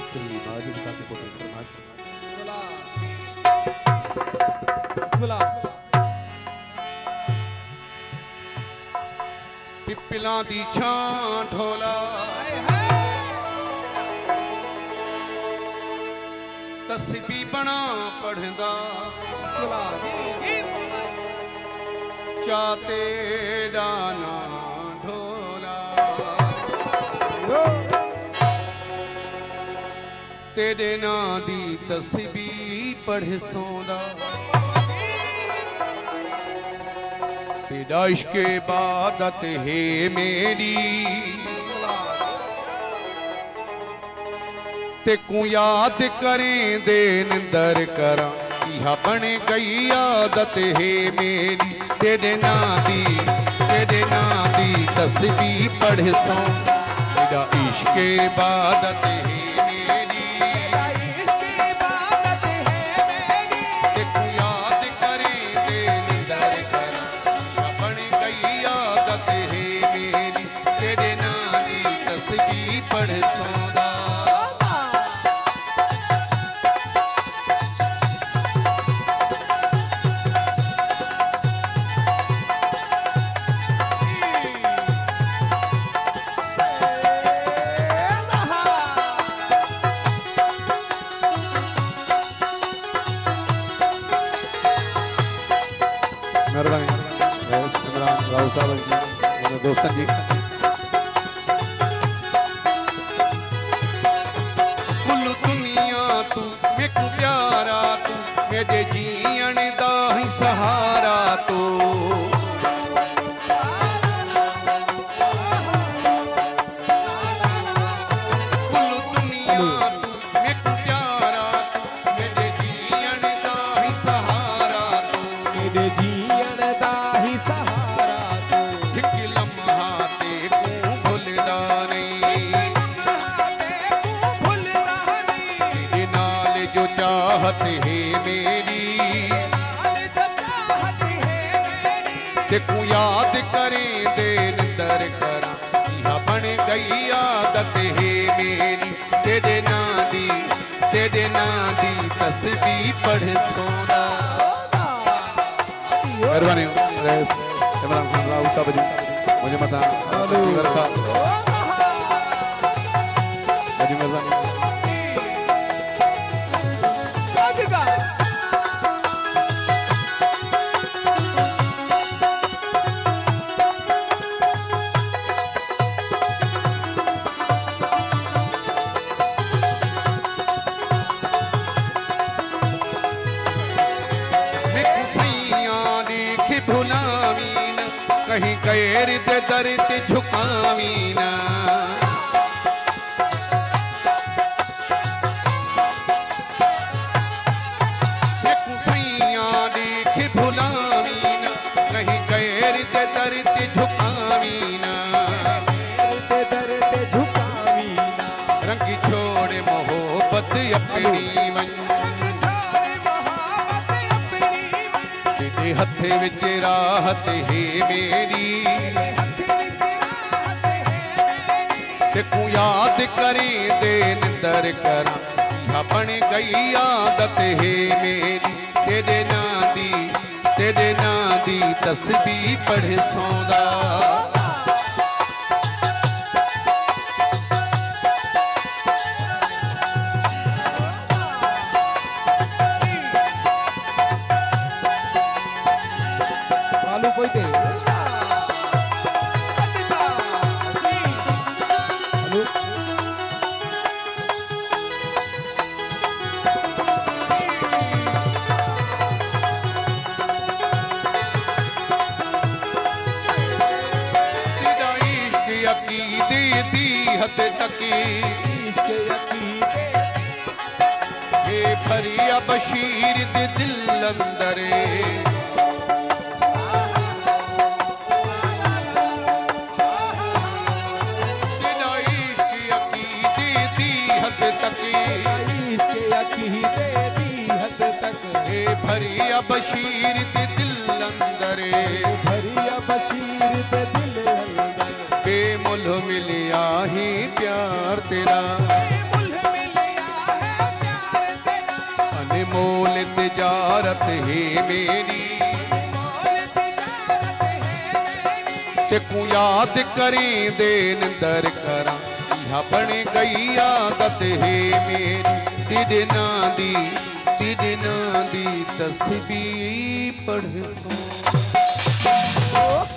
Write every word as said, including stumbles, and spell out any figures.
तेरी बाजू बता के बोल फरमाश बिस्मिल्लाह। पिपला दी छां ढोला तस्बी बना पढ़दा चाते डाना ढोला तेरे ना दी तस्बी पढ़ सौंदा तेरा इश्क इबादत है मेरी ते को याद करें दे निंदर करा यह बन गई आदत है मेरी तेरे ना दी तेरे ना दी तस्बीह पढ़ सौ तेरा इश्क इबादत है मेरी इश्क इबादत है मेरी ते को याद करें दे निंदर करा यह बन गई आदत है मेरी तेरे ना दी तस्बीह पढ़ सौ दोस्तन जी कुल दुनिया तू मेरे प्यारा तू मेरे जीवन दा ही सहारा तू कुल दुनिया तू मेरे प्यारा तू मेरे जीवन दा ही सहारा तू मेरे जीवन दा ही सहारा चाहत है मेरी ते को याद करें दे निंदर करा यह बन गई आदत है मेरी तेरे ना दी तेरे ना दी तस्बीह पढ़ सोना मेहरबानी इमरान खान राव साहब जी मुझे मता रखा जी मेहरबानी कहीं गैर दे दर ते झुकावी ना देख भुलावी ना कहीं गैर दे दर ते झुकावी ना रंगी छोड़े मोहब्बत अपनी मन हथ विच राहत है मेरी ते को याद करें दे निंदर करा यह बन गई आदत है मेरी तेरे ना दी तेरे ना दी तस्बीह पढ़ सौंदा हद तकी ये फरिया बशीर दे दिल अंदरे तेरा इश्क अकीदे दी हद तकी ये फरिया बशीर दे दिल अंदरे फरिया बशीर दे दिल बेमुल मिलिया ही प्यार तेरा बेमुल मिलिया यारत है मेरी तेकू याद करें दे निंदर करा यह बन गई आदत है मेरी तेरे ना दी तेरे ना दी तस्बीह पढ़